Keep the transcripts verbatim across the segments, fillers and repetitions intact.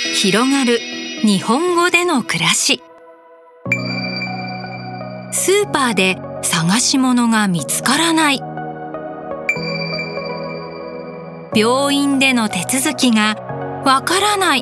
広がる日本語での暮らし。スーパーで探し物が見つからない。病院での手続きがわからない。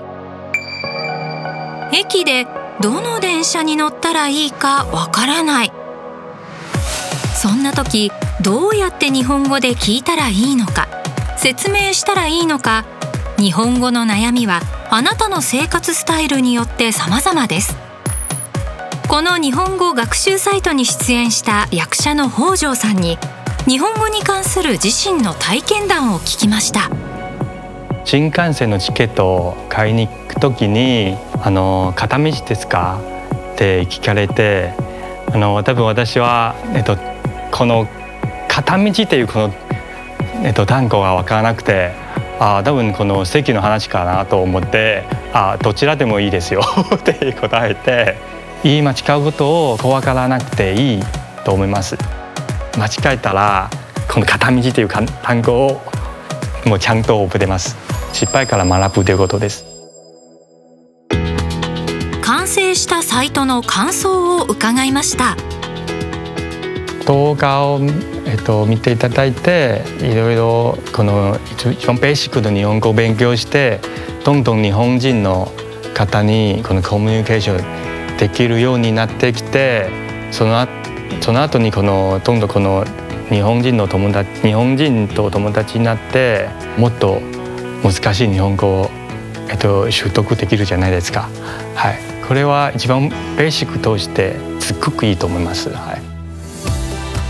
駅でどの電車に乗ったらいいかわからない。そんな時、どうやって日本語で聞いたらいいのか、説明したらいいのか、日本語の悩みはあなたの生活スタイルによって様々です。この日本語学習サイトに出演した役者の北條さんに、日本語に関する自身の体験談を聞きました。 新幹線のチケットを買いに行くときに、あの片道ですかって聞かれて、あの多分私は、えっと、この片道っていうこの、えっと、単語が分からなくて、あ多分この席の話かなと思って、あどちらでもいいですよって答えて、言い間違うことを怖がらなくていいと思います。間違えたらこの片道という単語をもうちゃんと覚えてます。失敗から学ぶということです。 完成したサイトの感想を伺いました。 動画を、えっと、見ていただいて、いろいろこの一番ベーシックな日本語を勉強して、どんどん日本人の方にこのコミュニケーションできるようになってきて、そのその後にこのどんどんこの日本人の友達日本人と友達になって、もっと難しい日本語を、えっと、習得できるじゃないですか。はい、これは一番ベーシックとしてすっごくいいと思います。はい、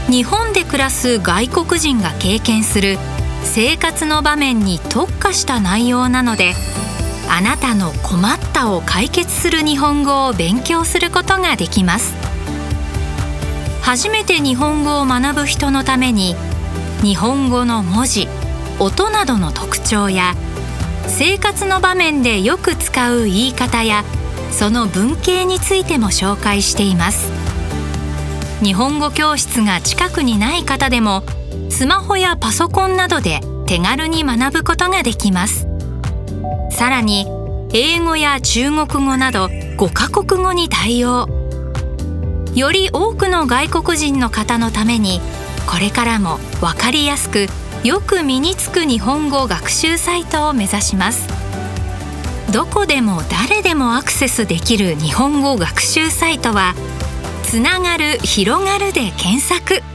日本で暮らす外国人が経験する生活の場面に特化した内容なので、あなたの困ったを解決する日本語を勉強することができます。初めて日本語を学ぶ人のために、日本語の文字、音などの特徴や、生活の場面でよく使う言い方や、その文型についても紹介しています。日本語教室が近くにない方でも、スマホやパソコンなどで手軽に学ぶことができます。さらに、英語や中国語などごカ国語に対応。より多くの外国人の方のために、これからも分かりやすくよく身につく日本語学習サイトを目指します。どこでも誰でもアクセスできる日本語学習サイトは、つながる広がるで検索。